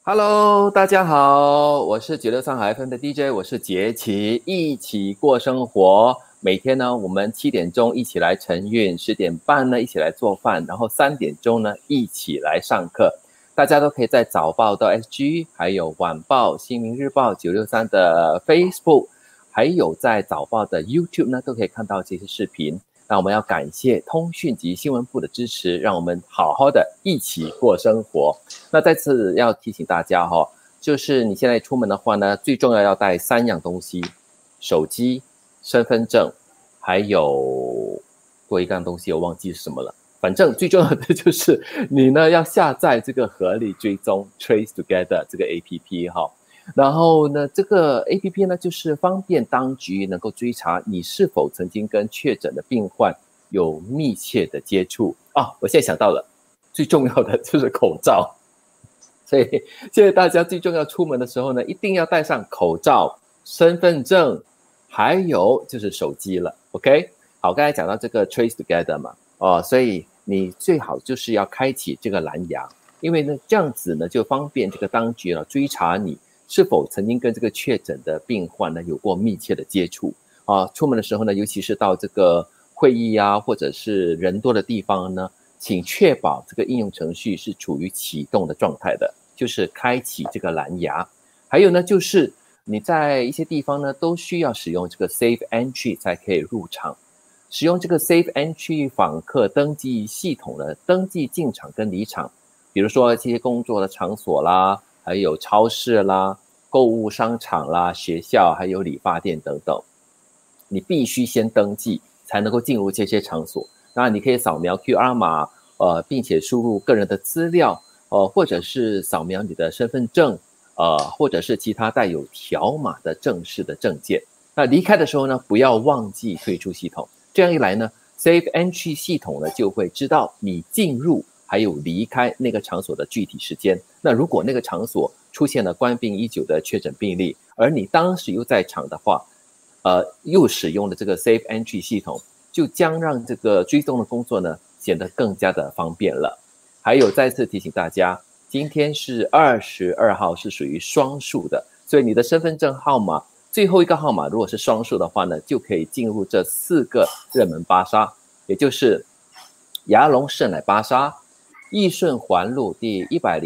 Hello，大家好，我是963FM的 DJ，我是杰奇，一起过生活。每天呢，我们7点钟一起来晨运，10点半呢一起来做饭，然后3点钟呢一起来上课。大家都可以在早报的 SG，还有晚报、新民日报963的 Facebook，还有在早报的 YouTube 呢，都可以看到这些视频。那我们要感谢通讯及新闻部的支持，让我们好好的一起过生活。那再次要提醒大家就是你现在出门的话呢，最重要要带3样东西：手机、身份证，还有多一样东西我忘记是什么了。反正最重要的就是你呢要下载这个合力追踪 Trace Together 这个 APP 然后呢，这个 APP 呢，就是方便当局能够追查你是否曾经跟确诊的病患有密切的接触我现在想到了，最重要的就是口罩。所以现在大家最重要出门的时候呢，一定要带上口罩、身份证，还有就是手机了。OK， 好，刚才讲到这个 Trace Together 嘛，所以你最好就是要开启这个蓝牙，因为呢，这样子呢就方便这个当局呢追查你是否曾经跟这个确诊的病患呢有过密切的接触出门的时候呢，尤其是到这个会议或者是人多的地方呢，请确保这个应用程序是处于启动的状态的，就是开启这个蓝牙。还有呢，就是你在一些地方呢都需要使用这个 Safe Entry 才可以入场。使用这个 Safe Entry 访客登记系统呢，登记进场跟离场，比如说这些工作的场所啦，还有超市啦、购物商场啦、学校，还有理发店等等，你必须先登记才能够进入这些场所。那你可以扫描 QR 码，并且输入个人的资料，或者是扫描你的身份证，或者是其他带有条码的正式的证件。那离开的时候呢，不要忘记退出系统。这样一来呢 ，Safe Entry 系统呢就会知道你进入还有离开那个场所的具体时间。那如果那个场所出现了冠病已久的确诊病例，而你当时又在场的话，又使用了这个 Safe Entry 系统，就将让这个追踪的工作呢显得更加的方便了。还有再次提醒大家，今天是22号，是属于双数的，所以你的身份证号码最后一个号码如果是双数的话呢，就可以进入这4个热门巴刹，也就是牙龙士乃巴刹、义顺环路第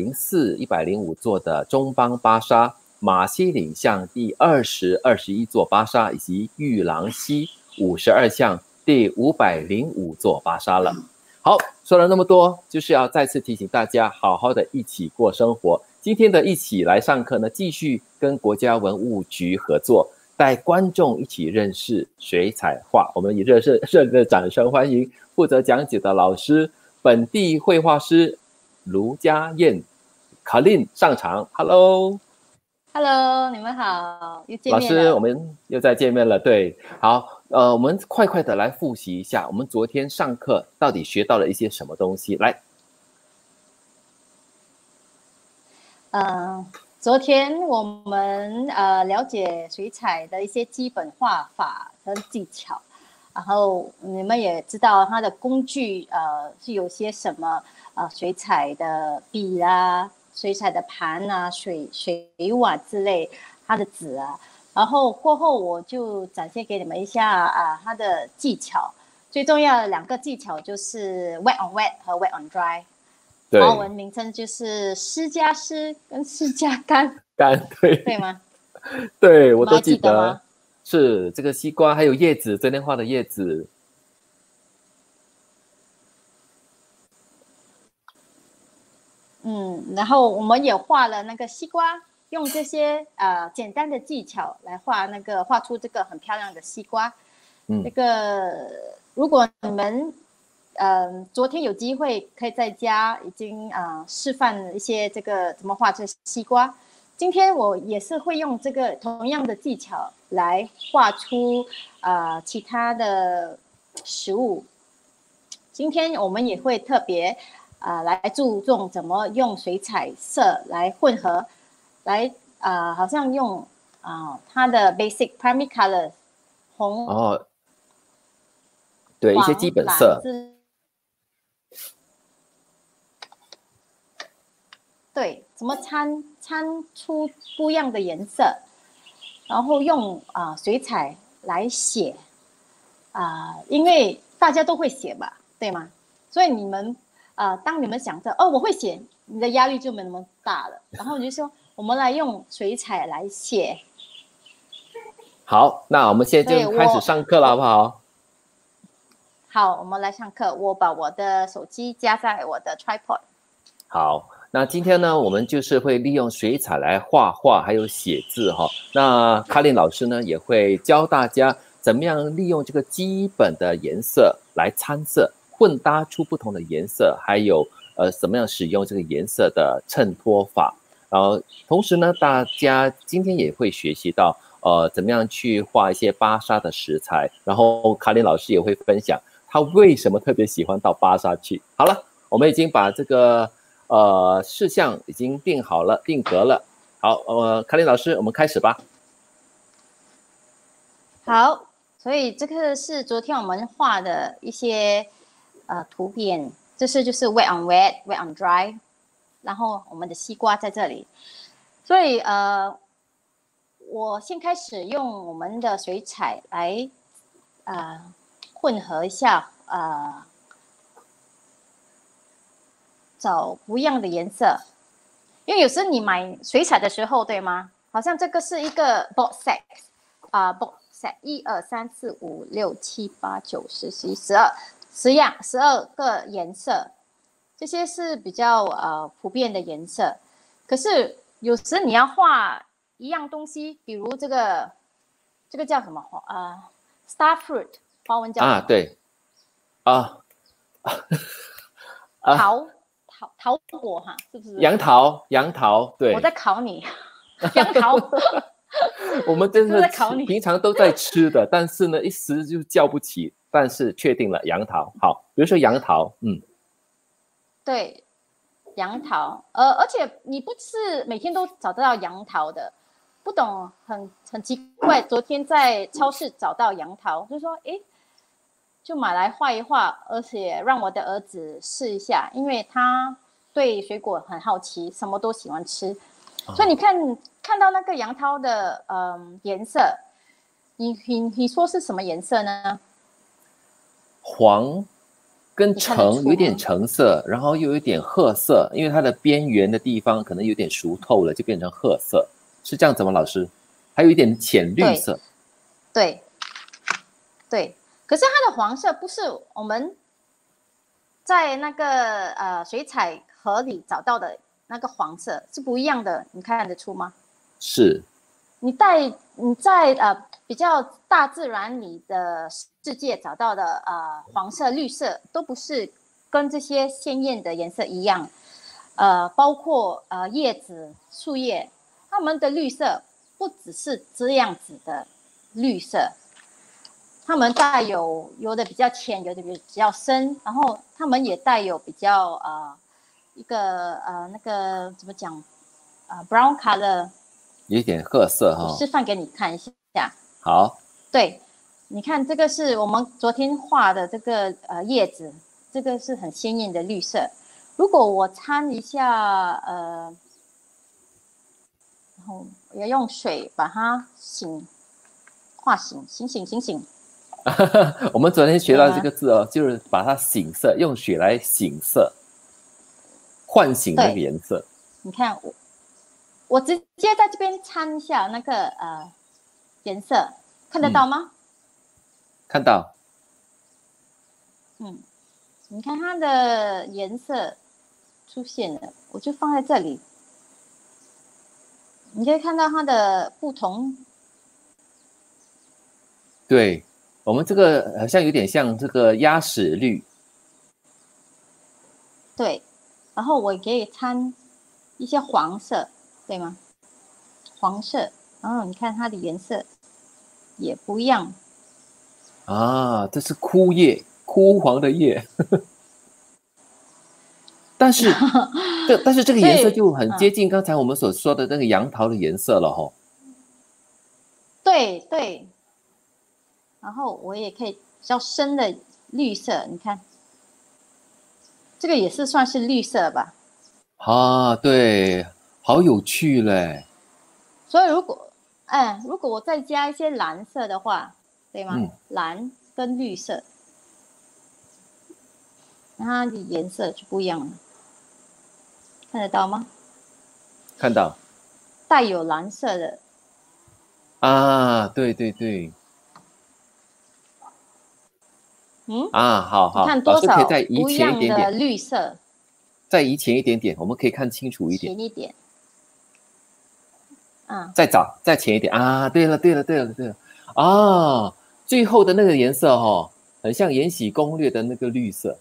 104、105座的中邦巴刹、马西岭巷第20、21座巴刹，以及玉郎西52巷第505座巴刹了。好，说了那么多，就是要再次提醒大家，好好的一起过生活。今天的一起来上课呢，继续跟国家文物局合作，带观众一起认识水彩画。我们以热烈的掌声欢迎负责讲解的老师，本地绘画师卢家燕 Colin 上场。 Hello， 你们好，又见老面了。 师，我们又再见面了。对，好，我们快快的来复习一下，我们昨天上课到底学到了一些什么东西？来， 昨天我们了解水彩的一些基本画法和技巧，然后你们也知道它的工具是有些什么水彩的笔啊、水彩的盘啊、水碗之类，它的纸啊。然后过后我就展现给你们一下它的技巧。最重要的2个技巧就是 wet on wet 和 wet on dry。华文名称就是湿加湿跟湿加干，对吗？ 对，我都记得吗？ 是这个西瓜，还有叶子，昨天画的叶子。 然后我们也画了那个西瓜，用这些简单的技巧来画出这个很漂亮的西瓜。这个如果你们昨天有机会可以在家已经示范一些这个怎么画这西瓜。今天我也是会用这个同样的技巧来画出其他的食物。今天我们也会特别来注重怎么用水彩色来混合，来好像用它的 basic primary color 红对，一些基本色。 对， 怎么掺出不一样的颜色，然后用水彩来写因为大家都会写吧，对吗？所以你们当你们想着我会写，你的压力就没那么大了。然后你就说我们来用水彩来写。 好，那我们现在就开始上课了，好不好？ 好，我们来上课。我把我的手机加在我的 tripod。 好，那今天呢，我们就是会利用水彩来画画，还有写字哈。那卡琳老师呢，也会教大家怎么样利用这个基本的颜色来参色，混搭出不同的颜色，还有怎么样使用这个颜色的衬托法。然后同时呢，大家今天也会学习到怎么样去画一些巴沙的食材。然后卡琳老师也会分享他为什么特别喜欢到巴沙去。好了，我们已经把这个事项已经定好了，定格了。好，卡琳老师，我们开始吧。 好，所以这个是昨天我们画的一些图片，这是就是 wet on wet，wet on dry， 然后我们的西瓜在这里，所以我先开始用我们的水彩来混合一下找不一样的颜色，因为有时你买水彩的时候，对吗？好像这个是一个 box set box set 1、2、3、4、5、6、7、8、9、10、11、12个颜色，这些是比较普遍的颜色。可是有时你要画一样东西，比如这个叫什么star fruit， 华文叫什么？ 对桃果哈，是不是？ 杨桃，对。 我在考你，杨桃。 我们真的平常都在吃的，但是呢，一时就叫不起。但是确定了，杨桃。好，比如说杨桃， 对，杨桃。而且你不是每天都找得到杨桃的，不懂，很奇怪。昨天在超市找到杨桃，就说就买来画一画，而且让我的儿子试一下，因为他对水果很好奇，什么都喜欢吃。所以你看到那个杨桃的颜色，你说是什么颜色呢？ 黄跟橙，有点橙色，然后又有点褐色，因为它的边缘的地方可能有点熟透了，就变成褐色，是这样子吗，老师？还有一点浅绿色。 对。可是它的黄色不是我们在那个水彩盒里找到的那个黄色，是不一样的，你看得出吗？ 是。 你在比较大自然里的世界找到的黄色、绿色都不是跟这些鲜艳的颜色一样，包括叶子、树叶，它们的绿色不只是这样子的绿色。它们带有的比较浅，有的比较深，然后它们也带有比较一个那个怎么讲brown color， 有一点褐色哈。 我示范给你看一下。 好。 对，你看这个是我们昨天画的这个叶子，这个是很鲜艳的绿色。如果我掺一下然后我要用水把它画醒。 我们昨天学到这个字就是把它醒色，用水来醒色，唤醒那个颜色。 你看我直接在这边掺一下那个颜色，看得到吗？ 看到。 你看它的颜色出现了，我就放在这里，你可以看到它的不同。 对。我们这个好像有点像这个鸭屎绿。 对，然后我可以掺一些黄色，对吗？黄色，然后你看它的颜色也不一样。 这是枯黄的叶。但是这个颜色就很接近刚才我们所说的那个杨桃的颜色了吼。 对。然后我也可以比较深的绿色，你看，这个也是算是绿色吧？ 对， 好有趣嘞。 所以如果我再加一些蓝色的话，对吗？蓝跟绿色，它的颜色就不一样了，看得到吗？ 看到。 带有蓝色的啊，对对对。好好， 你看老师可以多少再移不一样的前一点点， 绿色， 再移前一点点，我们可以看清楚一点。 前一点， 再前一点啊！对了对了对了对了啊！最后的那个颜色很像《延禧攻略》的那个绿色。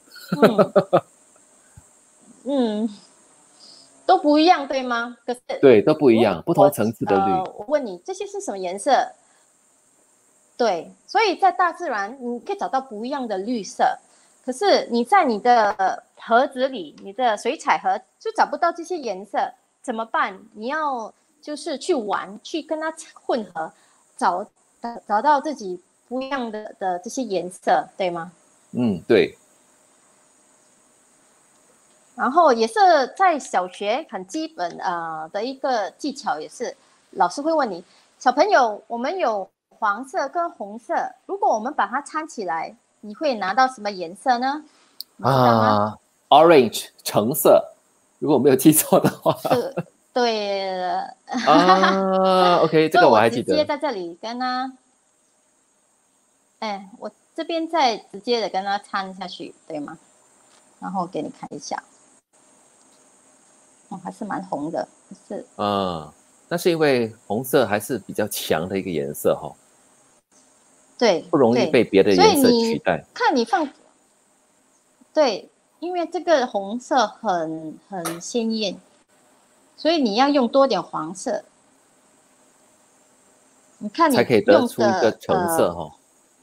都不一样，对吗？可是对，都不一样，不同层次的绿。 我问你，这些是什么颜色？对，所以在大自然你可以找到不一样的绿色，可是你在你的盒子里，你的水彩盒就找不到这些颜色，怎么办？你要就是去玩，去跟它混合，找到自己不一样的这些颜色，对吗？ 对。 然后也是在小学很基本的一个技巧，也是老师会问你，小朋友，我们有黄色跟红色，如果我们把它掺起来，你会拿到什么颜色呢？你知道吗 ？Orange 橙色，如果我没有记错的话。 对了。 OK， 这个我还记得。 所以我直接在这里跟他，我这边再直接的跟他掺下去，对吗？然后给你看一下。还是蛮红的，是。 那是因为红色还是比较强的一个颜色对， 不容易被别的颜色取代。 看你放，对，因为这个红色很鲜艳，所以你要用多点黄色。你看你才可以得出一个橙色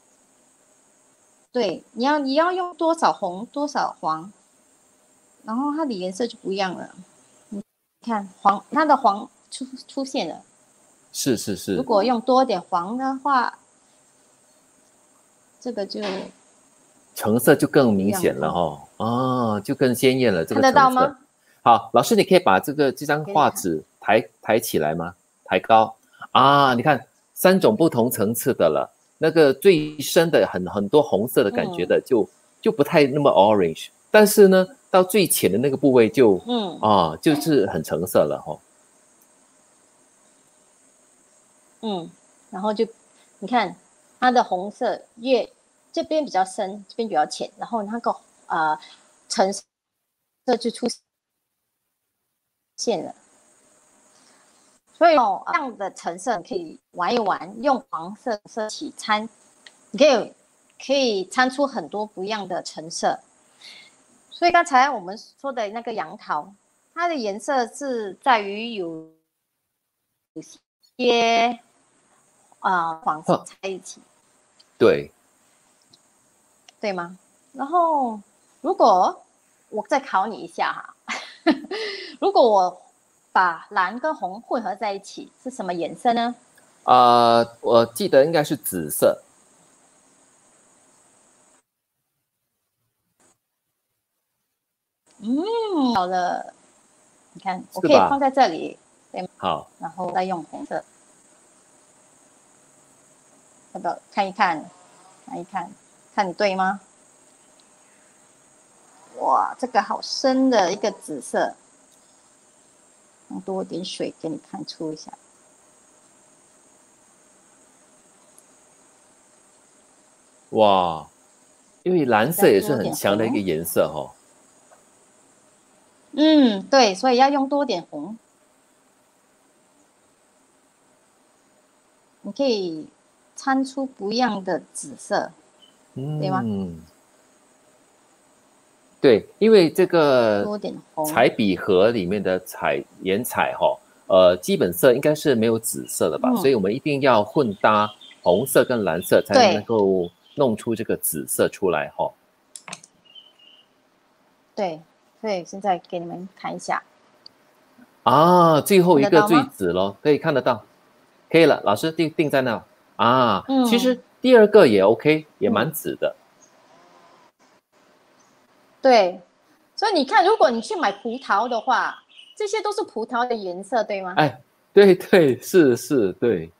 对，你要用多少红多少黄，然后它的颜色就不一样了。你看黄，它的黄出现了。 是。 如果用多点黄的话，这个就橙色就更明显了就更鲜艳了。这个橙色看得到吗？ 好，老师，你可以把这张画纸抬起来吗？抬高你看3种不同层次的了。那个最深的很多红色的感觉的就不太那么 orange， 但是呢，到最浅的那个部位就是很橙色了然后就你看它的红色这边比较深，这边比较浅，然后那个橙色就出现了。所以这样的橙色你可以玩一玩，用黄色色起掺，你可以掺出很多不一样的橙色。所以刚才我们说的那个杨桃，它的颜色是在于有些黄色在一起，对吗？然后如果我再考你一下如果我把蓝跟红混合在一起是什么颜色呢？ 我记得应该是紫色。 好了，你看，我可以放在这里，对吗？ 好， 然后再用红色，要不要看一看？看你对吗？哇，这个好深的一个紫色，用多一点水给你看出一下。 哇，因为蓝色也是很强的一个颜色对，所以要用多点红。你可以掺出不一样的紫色，对吗？ 对，因为这个彩笔盒里面的颜彩基本色应该是没有紫色的吧，所以我们一定要混搭红色跟蓝色，才能够弄出这个紫色出来对，所以现在给你们看一下最后一个最紫咯，可以看得到，可以了，老师定在那其实第二个也 OK， 也蛮紫的。 对，所以你看，如果你去买葡萄的话， 这些都是葡萄的颜色，对吗？ 哎，对对，是，对。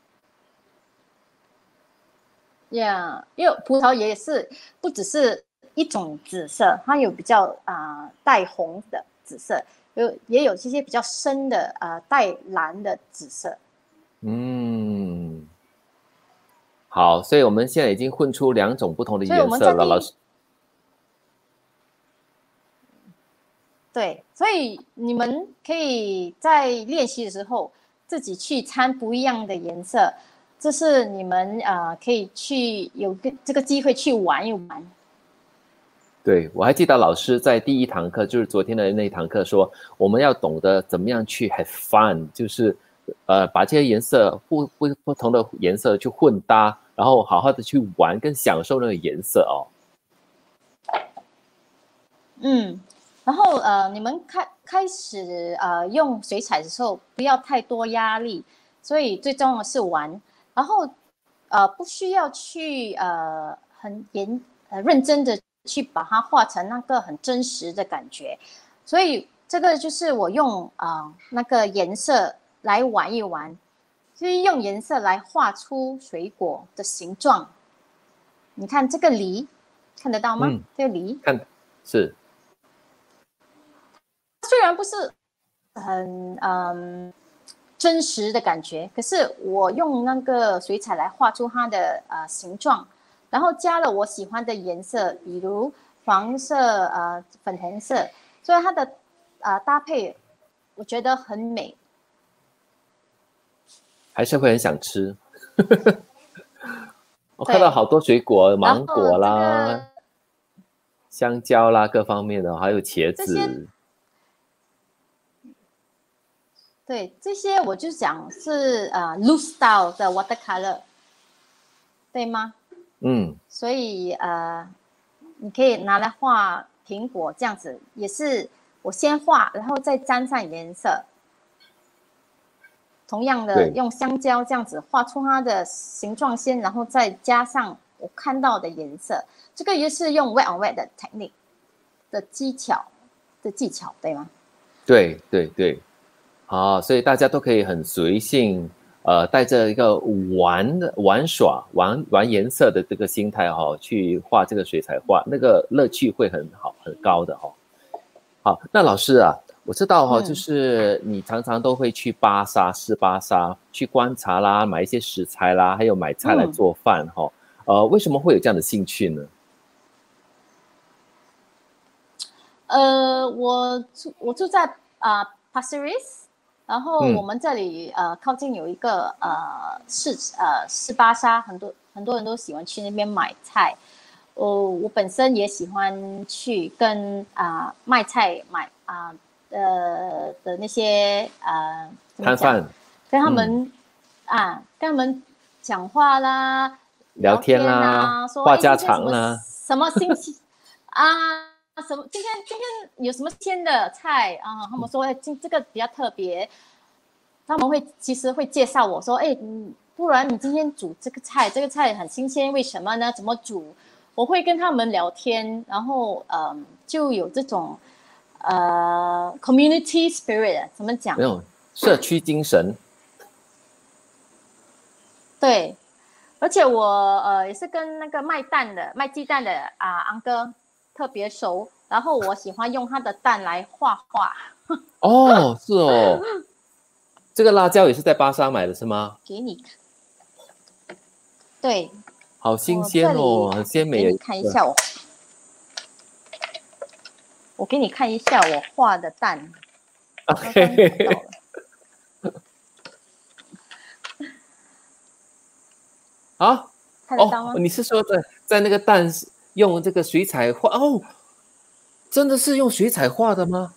呀，因为葡萄也是不只是一种紫色，它有比较带红的紫色，也有这些比较深的带蓝的紫色。 嗯，好，所以我们现在已经混出2种不同的所以我颜色了，老们在师。 对，所以你们可以在练习的时候自己去掺不一样的颜色，这是你们可以去有这个机会去玩一玩。 对，我还记得老师在第1堂课，就是昨天的那一堂课说，我们要懂得怎么样去 have fun，就是把这些颜色不同的颜色去混搭，然后好好的去玩跟享受那个颜色哦。 嗯，然后你们开始用水彩的时候，不要太多压力，所以最重要的是玩，然后不需要去很认真的去把它画成那个很真实的感觉，所以这个就是我用那个颜色来玩一玩，就是用颜色来画出水果的形状。你看这个梨，看得到吗？这个梨看是。 虽然不是很真实的感觉，可是我用那个水彩来画出它的形状，然后加了我喜欢的颜色，比如黄色、粉红色，所以它的搭配我觉得很美， 还是会很想吃。我看到好多水果，芒果啦、香蕉啦，各方面的，还有茄子。 对，这些我就讲是loose style 的 watercolor， 对吗？ 嗯， 所以你可以拿来画苹果，这样子也是我先画，然后再沾上颜色。同样的，用香蕉这样子画出它的形状先，然后再加上我看到的颜色。这个也是用 wet on wet 的 technique 的技巧，对吗？ 对对对。好，所以大家都可以很随性，带着一个玩耍、玩颜色的这个心态去画这个水彩画，那个乐趣会很好、很高的好，那老师啊，我知道就是你常常都会去试巴沙，去观察啦，买一些食材啦，还有买菜来做饭为什么会有这样的兴趣呢？ 我住在Pasir Ris。然后我们这里靠近有一个士巴沙，很多人都喜欢去那边买菜。我本身也喜欢去跟卖菜的那些摊贩， 跟他们跟他们讲话啦， 聊天啦，说话家常啦， 什么新奇什么今天有什么新的菜他们说这个比较特别，他们其实会介绍我说不然你今天煮这个菜很新鲜，为什么呢？怎么煮？我会跟他们聊天，然后就有这种community spirit， 怎么讲？ 那种社区精神。 对，而且我也是跟那个卖鸡蛋的安哥特别熟，然后我喜欢用他的蛋来画画。 哦，是哦，这个辣椒也是在巴沙买的是吗？ 给你，对， 好新鲜哦，很鲜美。 给你看一下我给你看一下我画的蛋。 OK。啊， 看得到吗？ 你是说在那个蛋用这个水彩画真的是用水彩画的吗？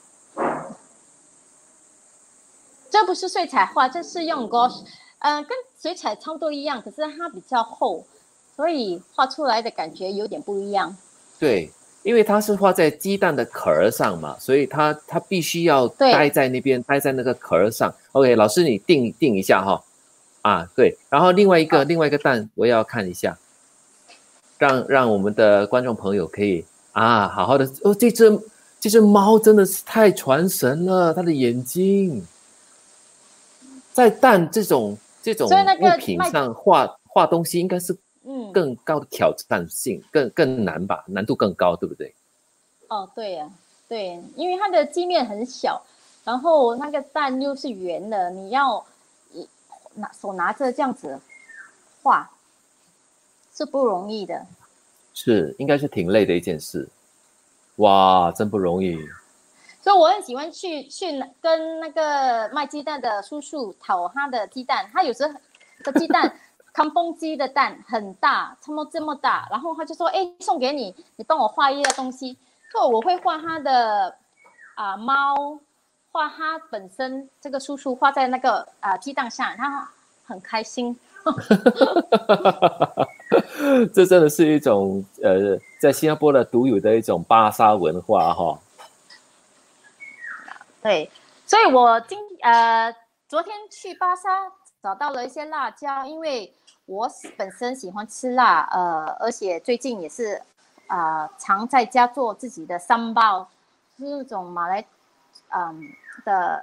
这不是水彩画，这是用 gouache， 跟水彩差不多一样，可是它比较厚，所以画出来的感觉有点不一样。 对，因为它是画在鸡蛋的壳上嘛，所以它必须要待在那边，待在那个壳上。OK， 老师你定一下对，然后另外一个蛋我也要看一下，让我们的观众朋友可以好好的这其实猫真的是太传神了，它的眼睛在蛋这种物品上画东西，应该是更高的挑战性，更难吧，难度更高，对不对？ 哦，对呀，对，因为它的基面很小，然后那个蛋又是圆的，你要手拿着这样子画是不容易的。 是，应该是挺累的一件事。哇，真不容易。 所以我很喜欢去跟那个卖鸡蛋的叔叔讨他的鸡蛋，他有时候的鸡蛋康丰鸡的蛋很大，差不多这么大，然后他就说：“哎，送给你，你帮我画一个东西。”所以我会画他的猫，画他本身这个叔叔画在那个鸡蛋上，他很开心。 这真的是一种在新加坡的独有的一种巴沙文化哈。 对，所以我昨天去巴沙找到了一些辣椒，因为我本身喜欢吃辣，而且最近也是常在家做自己的三包，是那种马来的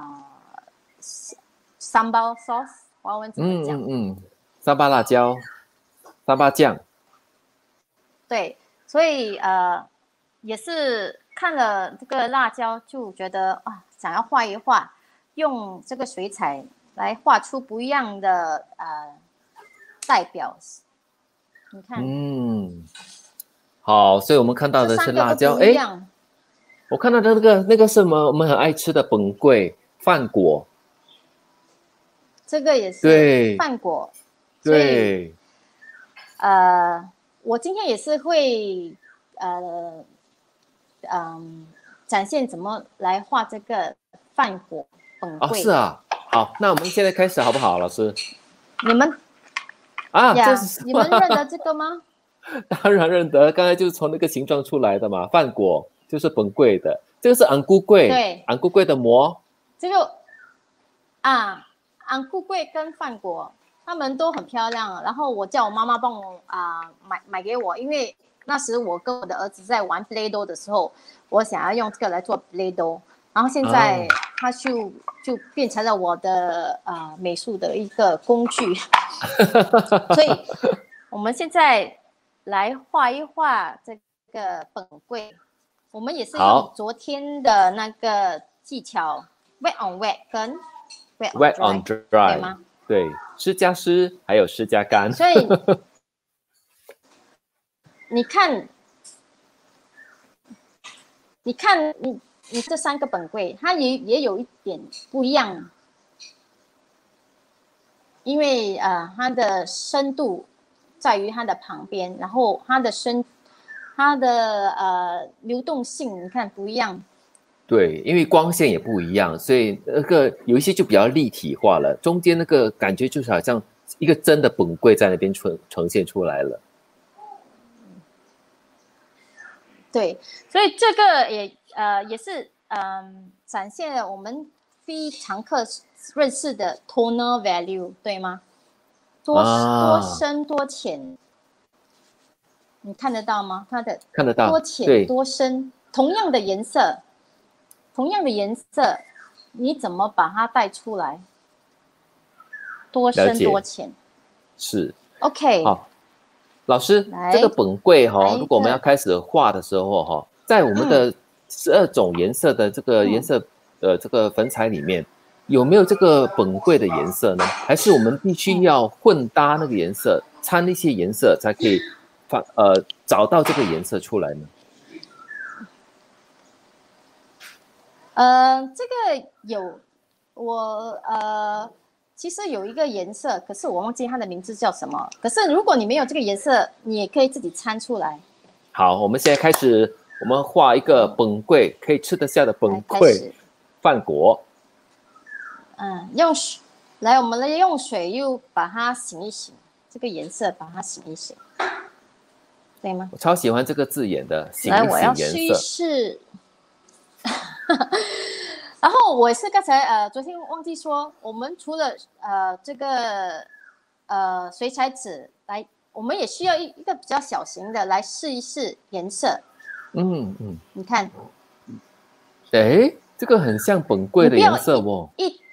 三包 sauce， 华文怎么讲？ 沙巴辣椒，沙巴酱。 对，所以也是看了这个辣椒，就觉得想要画一画，用这个水彩来画出不一样的代表。你看， 好，所以我们看到的是辣椒，哎，我看到的那个是什么？我们很爱吃的本桂饭果， 这个也是饭果， 对， 我今天也是会展现怎么来画这个饭果本桂。 是啊，好，那我们现在开始好不好，老师？ 你们这是你们认得这个吗？ 当然认得，刚才就是从那个形状出来的嘛，饭果就是本桂的，这个是昂菇桂， 对， 昂菇桂的膜。 这个昂菇桂跟饭果他们都很漂亮，然后我叫我妈妈帮我买给我，因为那时我跟我的儿子在玩 Play-Doh 的时候，我想要用这个来做 Play-Doh， 然后现在它就变成了我的美术的一个工具，所以我们现在来画一画这个本桂，我们也是用昨天的那个技巧 wet on wet 跟 wet on dry， 对吗？对，湿加湿，还有湿加干。 所以你看你这三个本桂，它也有一点不一样，因为它的深度在于它的旁边，然后它的流动性你看不一样。 对，因为光线也不一样，所以那个有一些就比较立体化了，中间那个感觉就是好像一个真的本桂在那边呈现出来了。 对，所以这个也是展现了我们非常课认识的 tonal value， 对吗？多深多浅，你看得到吗？它的看得到， 多浅多深，同样的颜色，你怎么把它带出来？多深多浅， 是 OK。 好，老师，这个本桂如果我们要开始画的时候在我们的12种颜色的这个颜色这个粉彩里面，有没有这个本桂的颜色呢？还是我们必须要混搭那个颜色，掺一些颜色才可以找到这个颜色出来呢？ 这个有其实有一个颜色，可是我忘记它的名字叫什么。可是如果你没有这个颜色，你也可以自己掺出来。 好，我们现在开始，我们画一个本桂，可以吃得下的本桂饭果。 我们来用水又把它醒一醒，这个颜色把它醒一醒，对吗？ 我超喜欢这个字眼的，醒一醒颜色。 来，我要试一试。然后我是刚才昨天忘记说，我们除了这个水彩纸来，我们也需要一个比较小型的来试一试颜色。你看， 哎，这个很像本柜的颜色哦。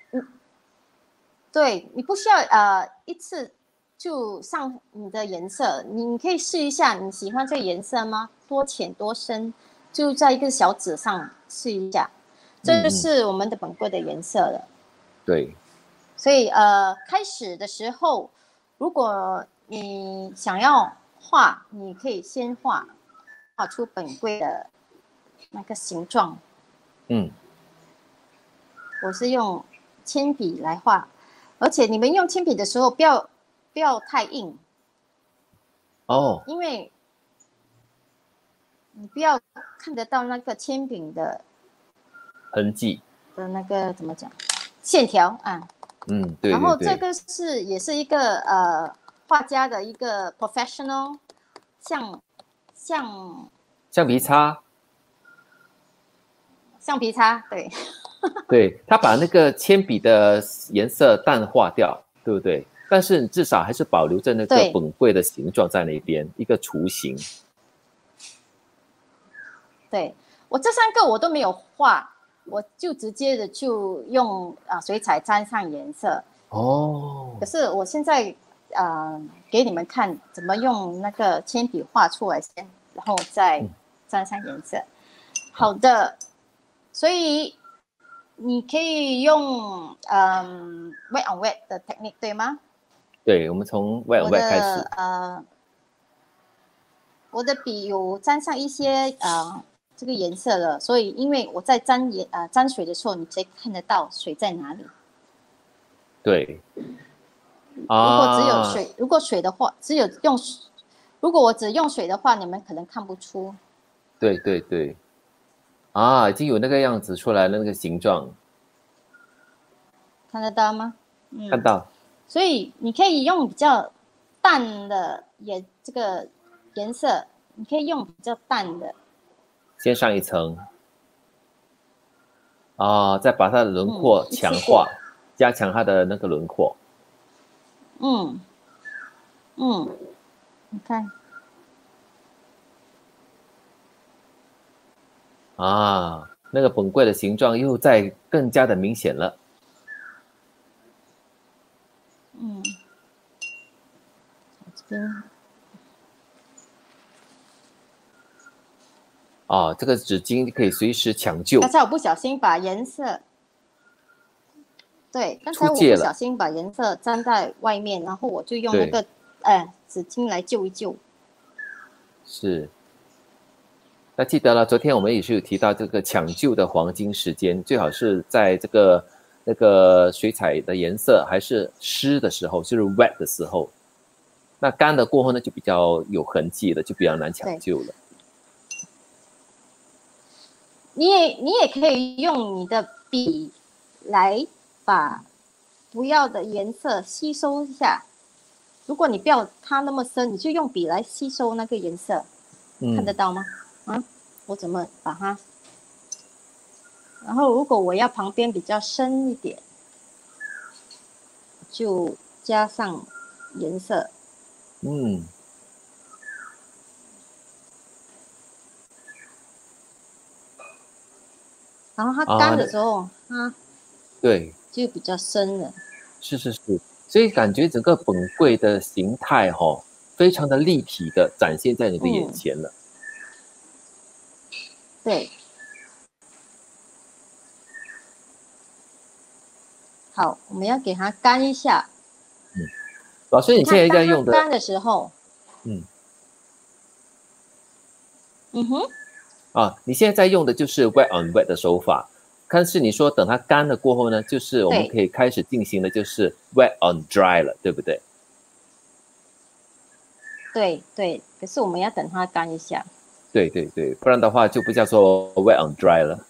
对，你不需要一次就上你的颜色，你可以试一下，你喜欢这个颜色吗？多浅多深，就在一个小纸上试一下。这就是我们的本柜的颜色了。 对。 所以开始的时候，如果你想要画，你可以先画出本柜的那个形状。我是用铅笔来画，而且你们用铅笔的时候不要太硬哦， 因为你不要看得到那个铅笔的痕迹的那个怎么讲线条啊。 对。 然后这个也是一个画家的一个 professional 橡皮擦， 对。 对，他把那个铅笔的颜色淡化掉，对不对？但是你至少还是保留着那个本柜的形状在那边，一个雏形。 对，我这3个我都没有画，我就直接的就用水彩沾上颜色。 哦。 可是我现在给你们看怎么用那个铅笔画出来先，然后再沾上颜色。好的，所以你可以用wet on wet 的 technique 对吗？ 对，我们从 wet on wet 开始。 我的笔有沾上一些这个颜色了，所以因为我在沾水的时候，你直接看得到水在哪里。 对。 如果只有水，如果水的话，如果我只用水的话，你们可能看不出。 对对对。已经有那个样子出来了，那个形状。 看得到吗？ 看到。 所以你可以用比较淡的这个颜色，你可以用比较淡的。 先上一层。再把它的轮廓强化，加强它的那个轮廓。 你看。 那个本柜的形状又再更加的明显了。 这边。 这个纸巾可以随时抢救。 刚才我不小心把颜色，对，刚才我不小心把颜色粘在外面，然后我就用那个纸巾来救一救。 是。那记得了，昨天我们也是有提到这个抢救的黄金时间，最好是在这个那个水彩的颜色还是湿的时候，就是 wet 的时候。那干了过后呢，就比较有痕迹了，就比较难抢救了。 你也可以用你的笔来把不要的颜色吸收一下。如果你不要它那么深，你就用笔来吸收那个颜色。看得到吗？我怎么把它？然后如果我要旁边比较深一点，就加上颜色。然后它干的时候， 对， 就比较深了。 是。所以感觉整个本柜的形态非常的立体的展现在你的眼前了。 对。好，我们要给它干一下。 老师，你现在在用的干的时候， 你现在在用的就是 wet on wet 的手法，但是你说等它干了过后呢，就是我们可以开始进行的就是 wet on dry 了，对不对？ 对，可是我们要等它干一下。 对，不然的话就不叫做 wet on dry 了。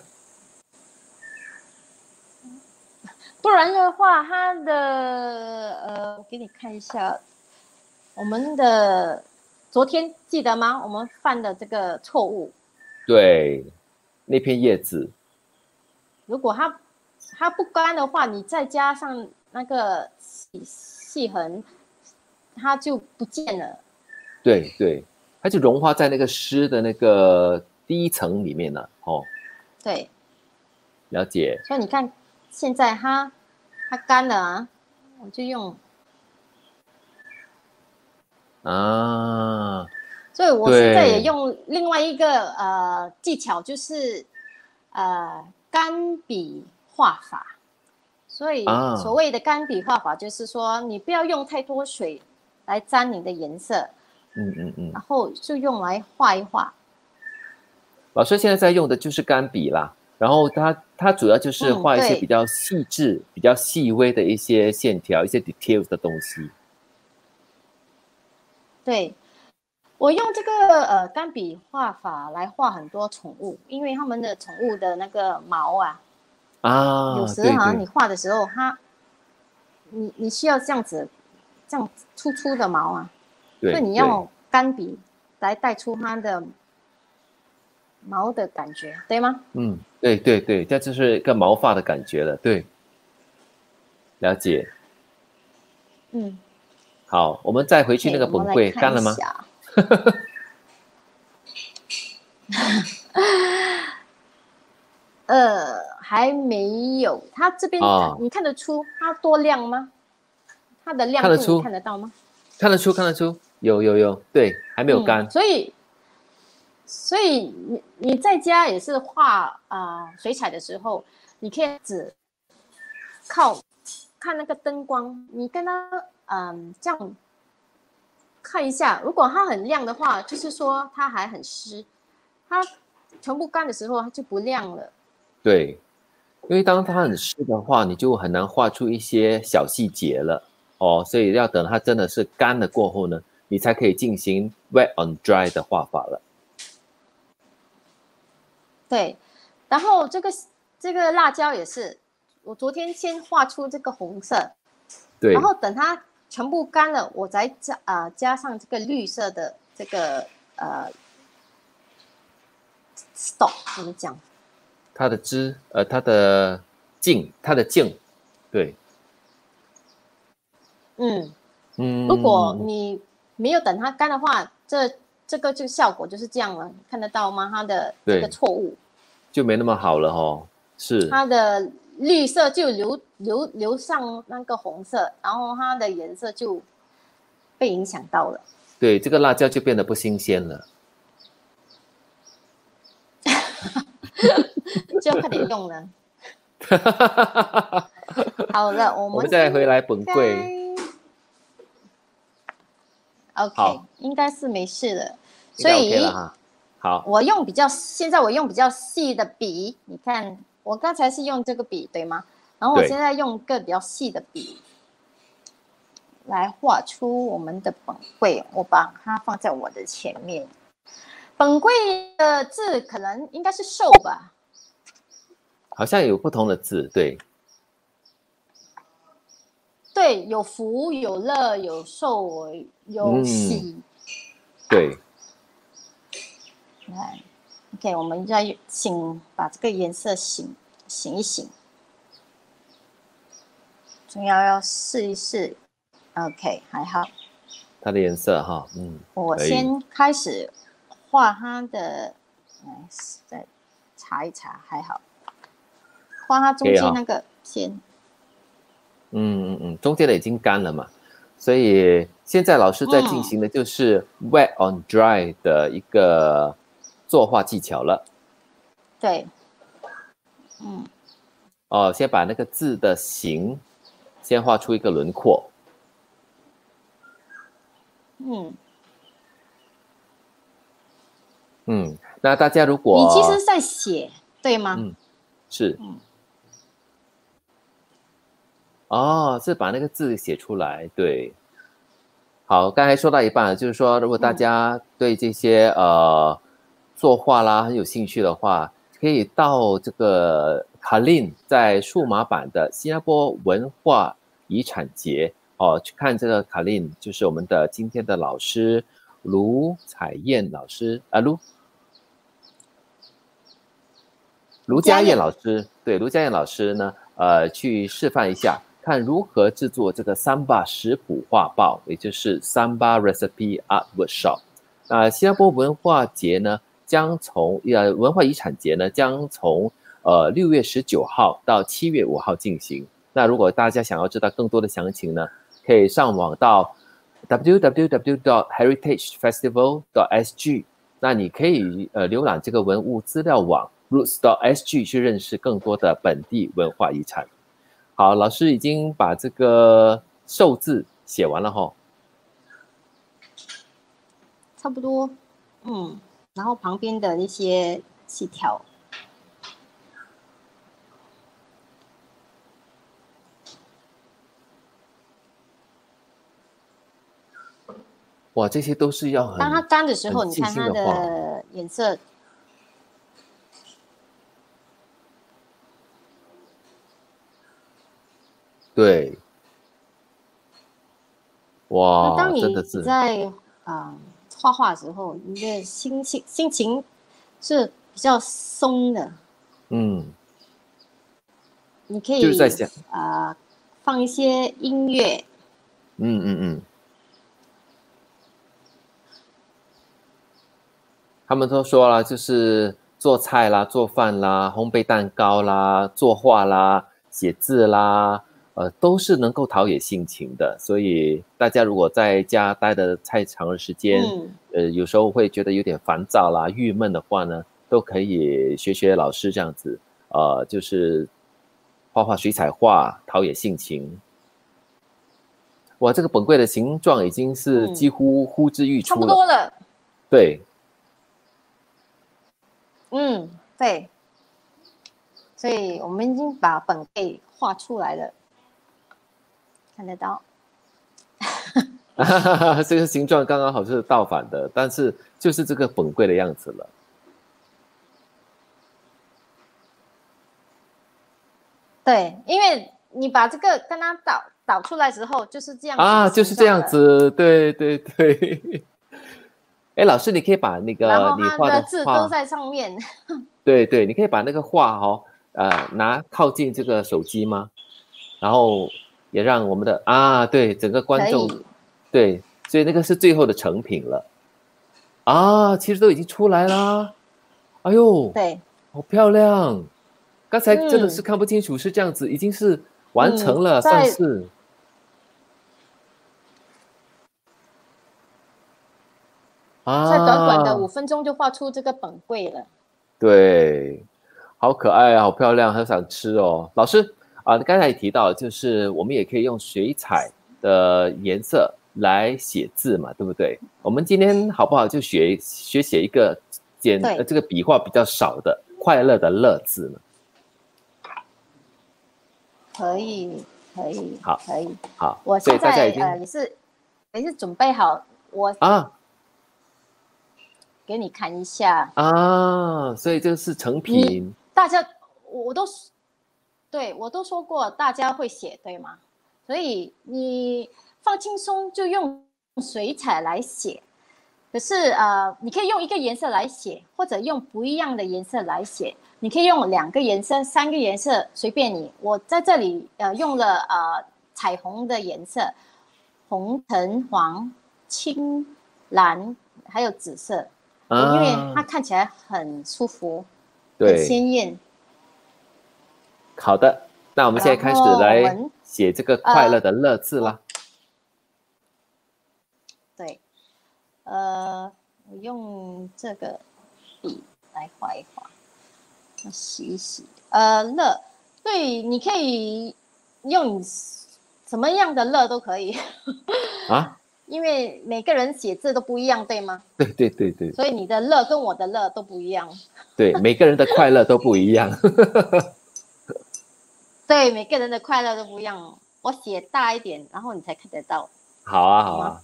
不然的话，它的我给你看一下，我们的昨天记得吗？我们犯的这个错误。 对，那片叶子， 如果它不干的话，你再加上那个细痕，它就不见了。 对，它就融化在那个湿的那个第一层里面了。 对， 了解。 所以你看，现在它干了啊，我就用。 啊， 所以我现在也对用另外一个技巧，就是干笔画法。所以所啊， 谓的干笔画法，就是说你不要用太多水来沾你的颜色，然后就用来画一画。 老师现在在用的就是干笔啦，然后它主要就是画一些比对较细致、比较细微的一些线条、一些 details 的东西。 对，我用这个干笔画法来画很多宠物，因为他们的宠物的那个毛啊，有啊， 时对对你画的时候，你需要这样子，这样粗粗的毛啊，所以对对， 你用干笔来带出它的毛的感觉，对吗？ 对对对，这就是一个毛发的感觉了。对，了解。 嗯， 好，我们再回去那 OK， 个我们来本柜干看一了吗？ 下。还没有，它这边啊， 你看得出它多亮吗？它的亮度你看得出， 看得到吗？ 看得出，看得出，有，对，还没有干。 所以你在家也是画水彩的时候，你可以只靠看那个灯光，你跟它这样看一下，如果它很亮的话，就是说它还很湿；它全部干的时候，它就不亮了。 对，因为当它很湿的话，你就很难画出一些小细节了哦，所以要等它真的是干了过后呢，你才可以进行 wet on dry 的画法了。 对，然后这个辣椒也是，我昨天先画出这个红色， 对， 然后等它全部干了，我再加上这个绿色的这个stop 怎么讲？ 它的枝，它的茎，对， 如果嗯， 你没有等它干的话，这个就效果就是这样了，看得到吗？它的这个对， 错误， 就没那么好了哦。是， 它的绿色就流上那个红色，然后它的颜色就被影响到了。 对，这个辣椒就变得不新鲜了。 就要快点用了。好了，我我们们再回来本柜。 OK， 好， 应该是没事的。 应该 OK 了所以哈。好， 现在我用比较细的笔，你看我刚才是用这个笔对吗？然后我对， 现在用一个比较细的笔来画出我们的本柜，我把它放在我的前面。本柜的字可能应该是寿吧？ 好像有不同的字，对， 对，有福、有乐、有寿、有喜。 对， 来 ，OK，我们再把这个颜色醒一醒，主要试一试。OK， 还好。 它的颜色哈， 我可以。 先开始画它的，再查一查，还好。画它中间那个先。 中间的已经干了嘛，所以现在老师在进行的就是 wet on dry 的一个作画技巧了。 对， 先把那个字的形先画出一个轮廓。那大家如果你其实在写，对吗？ 是。是把那个字写出来，对。好，刚才说到一半，就是说，如果大家对这些作画啦很有兴趣的话，可以到这个卡林在数码版的新加坡文化遗产节去看这个卡林，就是我们的今天的老师卢彩燕老师卢家燕老师，对，卢家燕老师呢，去示范一下。看如何制作这个Samba 食谱画报，也就是 Samba Recipe Art Workshop。新加坡文化节呢， 将从文化遗产节呢将从6月19号到7月5号进行。那如果大家想要知道更多的详情呢，可以上网到 www.heritagefestival.sg， 那你可以浏览这个文物资料网 roots.sg 去认识更多的本地文化遗产。好，老师已经把这个寿字写完了齁。 差不多，然后旁边的一些细条。 哇，这些都是要很当它干的时候，你看它的的颜色， 对，哇， 那当你真的是在画画的时候，你的心情是比较松的，你可以就是在想放一些音乐， 他们都说了，就是做菜啦、做饭啦、烘焙蛋糕啦、作画啦、写字啦，都是能够陶冶性情的。所以大家如果在家待的太长的时间，有时候会觉得有点烦躁啦、郁闷的话呢，都可以学老师这样子，就是画画水彩画，陶冶性情。哇，这个本柜的形状已经是几乎呼之欲出了， 差不多了。 对。 对，所以我们已经把本柜画出来了，看得到。 这个形状刚刚好是倒反的，但是就是这个本柜的样子了。 对，因为你把这个跟它导出来之后，就是这样子就是这样子，对对对。哎，老师，你可以把那个你画的字都在上面。 对对，你可以把那个画拿靠近这个手机吗？然后也让我们的对整个观众，对，所以那个是最后的成品了。其实都已经出来啦。哎呦， 对， 好漂亮！刚才真的是看不清楚，是这样子，已经是完成了，算是。 在短短的5分钟就画出这个本柜了。 对，好可爱啊，好漂亮，很想吃哦。老师刚才也提到，就是我们也可以用水彩的颜色来写字嘛，对不对？我们今天好不好就学写一个这个笔画比较少的快乐的乐字呢？ 可以， 好， 可以， 好。 我现在也是准备好，我给你看一下所以这个是成品。 大家我都说过，大家会写对吗？所以你放轻松，就用水彩来写。可是你可以用一个颜色来写，或者用不一样的颜色来写。你可以用2个颜色、3个颜色，随便你。我在这里用了彩虹的颜色，红、橙、黄、青、蓝，还有紫色，因为它看起来很舒服，很鲜艳。 好的，那我们现在开始来写这个快乐的乐字啦。 对，我用这个笔来画一画，洗一洗。乐，对，你可以用什么样的乐都可以因为每个人写字都不一样，对吗？ 对。 所以你的乐跟我的乐都不一样。 对，每个人的快乐都不一样。 对，每个人的快乐都不一样。我写大一点，然后你才看得到。 好啊。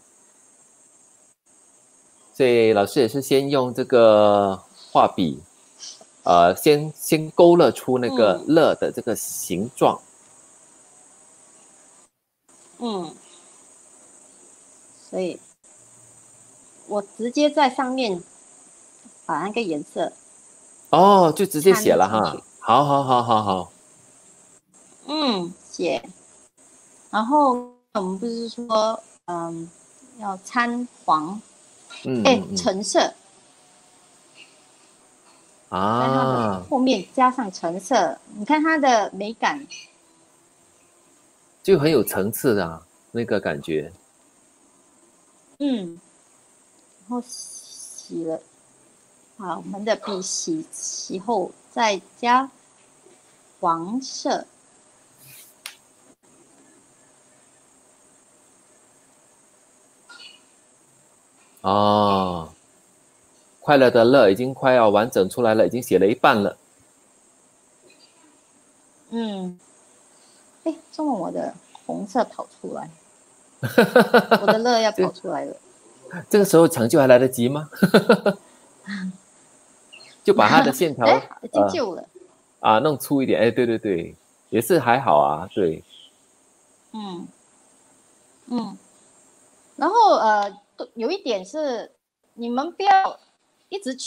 所以老师也是先用这个画笔，先勾勒出那个乐的这个形状。 所以我直接在上面把那个颜色就直接写了哈。好。 写。然后我们不是说要掺黄，橙色。 在它的啊， 后面加上橙色，你看它的美感， 就很有层次的那个感觉。 嗯，然后洗了，好，我们的笔洗后再加黄色， 哦，快乐的乐已经快要完整出来了，已经写了一半了。 嗯，哎，怎么我的红色跑出来？我的乐要跑出来了。 这个时候抢救还来得及吗？就把它的线条哎，已经救了。 弄粗一点。哎，对对对，也是还好啊。对， 嗯嗯，然后有一点是，你们不要一直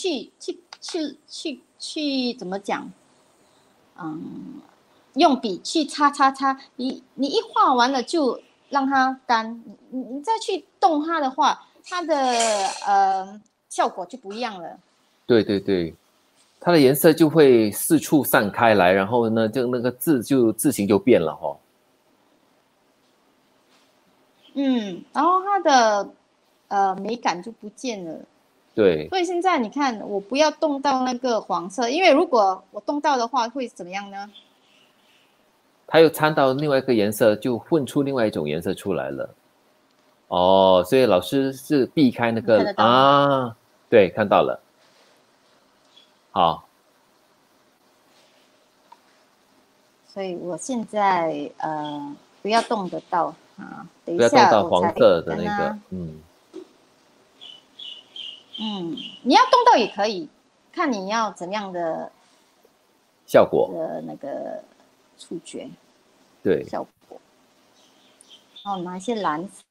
去怎么讲？嗯，用笔去擦，你一画完了就让它干，你再去动它的话，它的效果就不一样了。 对对对，它的颜色就会四处散开来，然后呢，就那个字形就变了哦。 嗯，然后它的美感就不见了。 对， 所以现在你看，我不要动到那个黄色，因为如果我动到的话，会怎么样呢？ 它又掺到另外一个颜色，就混出另外一种颜色出来了。哦，所以老师是避开那你看个得到吗？ 对，看到了。好， 所以我现在不要动得到啊，等一不要动下我才到黄色的那个， 跟他，你要动到也可以，看你要怎样的效果。 那个触觉对， 效果。然后拿一些蓝色，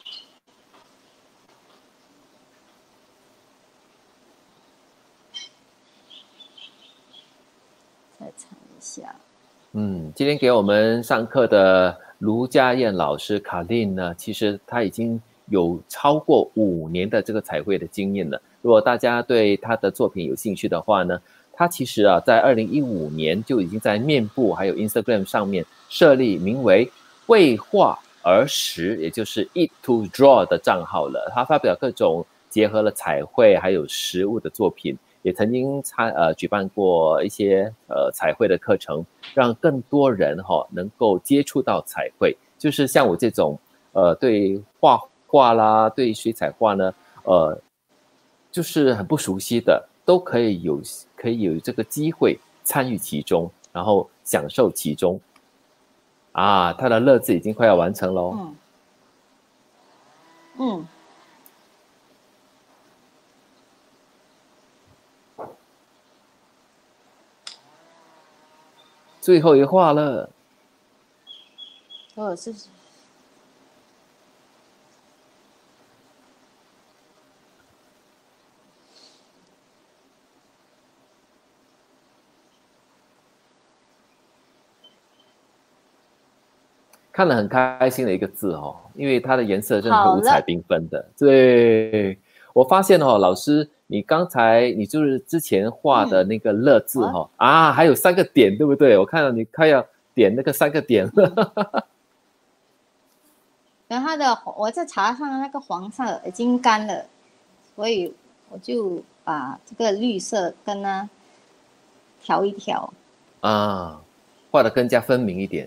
再擦一下。 今天给我们上课的卢家燕老师卡琳呢，其实她已经有超过5年的这个彩绘的经验了。如果大家对她的作品有兴趣的话呢，她其实在2015年就已经在面部还有 Instagram 上面设立名为“绘画儿时”，也就是 Eat to Draw 的账号了。她发表各种结合了彩绘还有实物的作品。也曾经举办过一些彩绘的课程，让更多人能够接触到彩绘。就是像我这种对画画啦，对水彩画呢，就是很不熟悉的，都可以有这个机会参与其中，然后享受其中。他的乐子已经快要完成喽。 嗯， 最后一画了。 或者是看了很开心的一个字因为它的颜色真的是五彩好了。 缤纷的。对，我发现老师，你刚才你就是之前画的那个乐字还有3个点，对不对？我看到你快要点那个3个点了。 然后我在茶上的那个黄色已经干了，所以我就把这个绿色跟它调一调。 画得更加分明一点。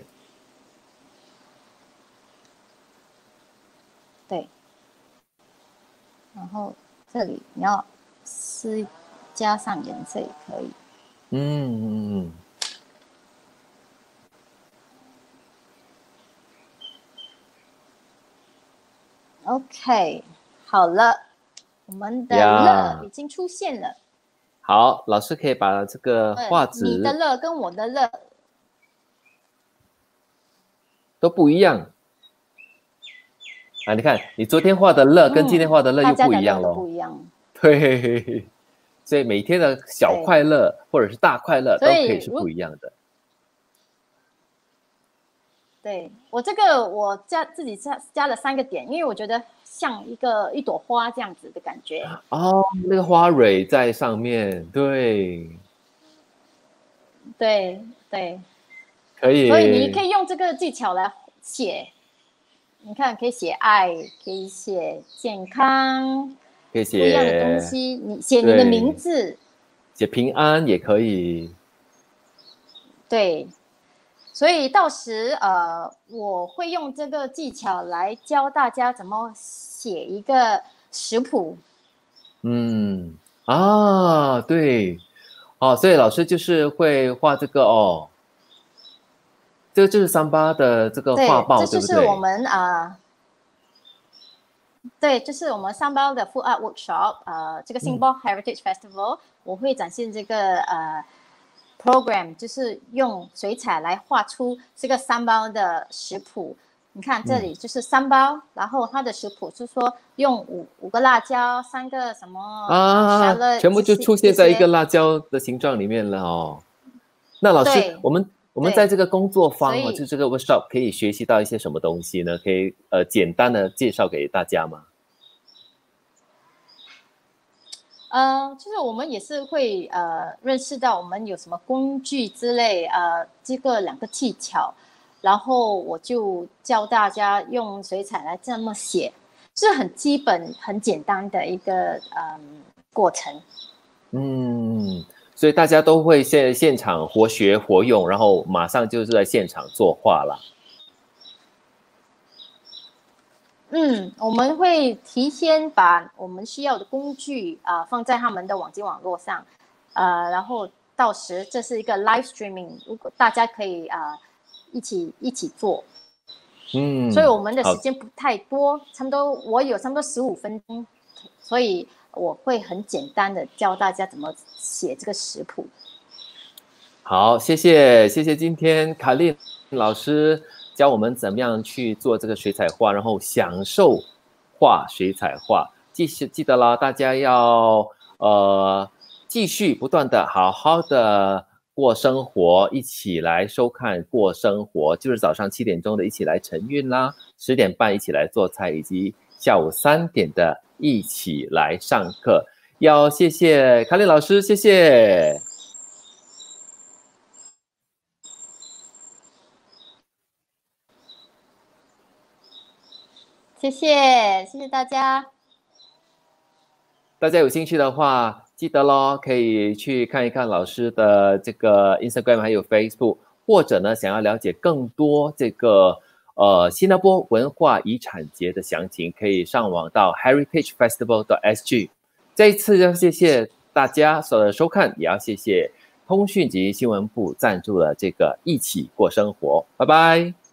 对，然后这里你要加上颜色也可以。OK， 好了，我们的乐已经出现了。 好，老师可以把这个画质， 你的乐跟我的乐都不一样你看，你昨天画的乐跟今天画的乐又不一样咯。 不一样。 对，所以每天的小快乐或者是大快乐都可以是不一样的。 对，我这个我自己加了3个点，因为我觉得像一朵花这样子的感觉。 那个花蕊在上面，对。 对对， 可以。 所以你可以用这个技巧来写，你看可以写爱，可以写健康， 可以不一样的东写， 西，你写你的名对， 字， 写平安也可以。 对。所以到时我会用这个技巧来教大家怎么写一个食谱。 嗯，啊，对，哦，所以老师就是会画这个哦，这个就是桑巴的这个画对， 报， 这就是我对不对？ 们对，就是我们上包的 Food Art Workshop，这个 Singapore Heritage Festival，我会展现这个program，就是用水彩来画出这个三包的食谱。你看这里就是三包，然后它的食谱是说用五个辣椒，三个什么全 shallot 部就出现在一个这些， 辣椒的形状里面了哦。那老师， 对我们在对， 这个工作坊哦，就所以这个 workshop 可以学习到一些什么东西呢？可以简单的介绍给大家吗？ 就是我们也是会认识到我们有什么工具之类，这个两个技巧，然后我就教大家用水彩来这么写，是很基本、很简单的一个过程。 嗯，所以大家都会现场活学活用，然后马上就是在现场作画了。 我们会提前把我们需要的工具放在他们的网络上，然后到时这是一个 live streaming，如果大家可以一起做，所以我们的时好， 间不太多，我有差不多15分钟，所以我会很简单的教大家怎么写这个食谱。 好，谢谢今天卡莉老师教我们怎么样去做这个水彩画，然后享受画水彩画。记得啦，大家要继续不断的好好的过生活，一起来收看过生活，就是早上7点钟的一起来晨运啦，10点半一起来做菜，以及下午3点的一起来上课。要谢谢卡莉老师，谢谢。 谢谢大家。 大家有兴趣的话，记得咯，可以去看一看老师的这个 Instagram 还有 Facebook，或者呢，想要了解更多这个新加坡文化遗产节的详情，可以上网到 heritagefestival.sg。这一次要谢谢大家所有的收看，也要谢谢通讯及新闻部赞助了这个一起过生活，拜拜。